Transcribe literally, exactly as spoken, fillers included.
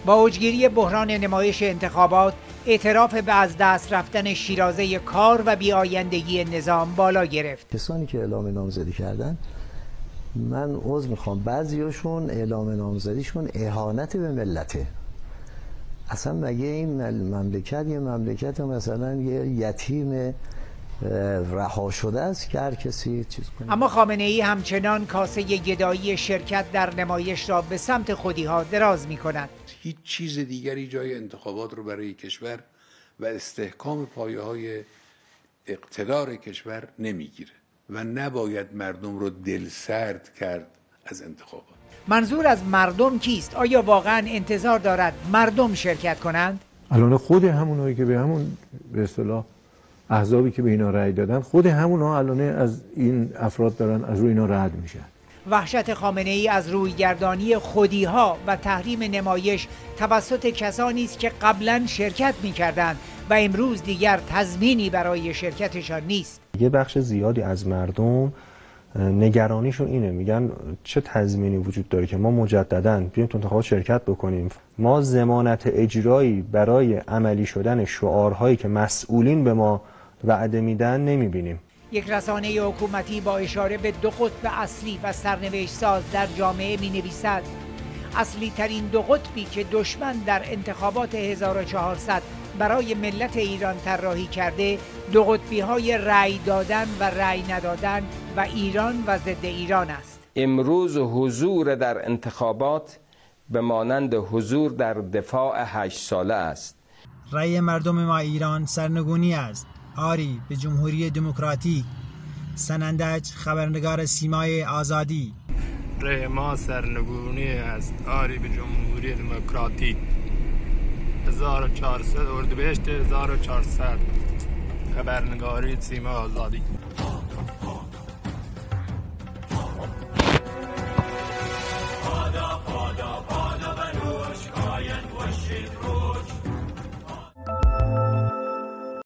با اوجگیری بحران نمایش انتخابات، اعتراف به از دست رفتن شیرازه کار و بی‌آیندگی نظام بالا گرفت. کسانی که اعلام نامزدی کردن، من عذر میخوام، بعضیاشون اعلام نامزدیشون اهانت به ملته. اصلا مگه این مملکت یه مملکت مثلا یه یتیم رها شده است که هر کسی چیز کنه؟ اما خامنه ای همچنان کاسه گدایی شرکت در نمایش را به سمت خودی‌ها دراز می‌کند. هیچ چیز دیگری جای انتخابات رو برای کشور و استحکام پایه‌های اقتدار کشور نمیگیره و نباید مردم رو دلسرد کرد از انتخابات. منظور از مردم کیست؟ آیا واقعا انتظار دارد مردم شرکت کنند؟ الان خود همونایی که به همون به اصطلاح احزابی که به اینا رأی دادن، خود همونها الان از این افراد دارن از روی اینا رد میشن. وحشت خامنه ای از رویگردانی خودی‌ها و تحریم نمایش توسط کسانی است که قبلا شرکت می‌کردند و امروز دیگر تضمینی برای شرکتشان نیست. یه بخش زیادی از مردم نگرانیشون اینه، میگن چه تضمینی وجود داره که ما مجدداً بیایم تو انتخابات شرکت بکنیم؟ ما ضمانت اجرایی برای عملی شدن شعارهایی که مسئولین به ما وعده میدن نمیبینیم. یک رسانه حکومتی با اشاره به دو قطب اصلی و سرنوشت ساز در جامعه می نویسد اصلی ترین دو قطبی که دشمن در انتخابات هزار و چهارصد برای ملت ایران طراحی کرده، دو قطبی های رأی دادن و رأی ندادن و ایران و ضد ایران است. امروز حضور در انتخابات به مانند حضور در دفاع هشت ساله است. رأی مردم ما ایران سرنگونی است. آری به جمهوری دموکراتیک. سنندج، خبرنگار سیمای آزادی. رأی ما سرنگونی است. آری به جمهوری دموکراتیک. هزار و چهارصد اردیبهشت هزار و چهارصد خبرنگاری سیمای آزادی.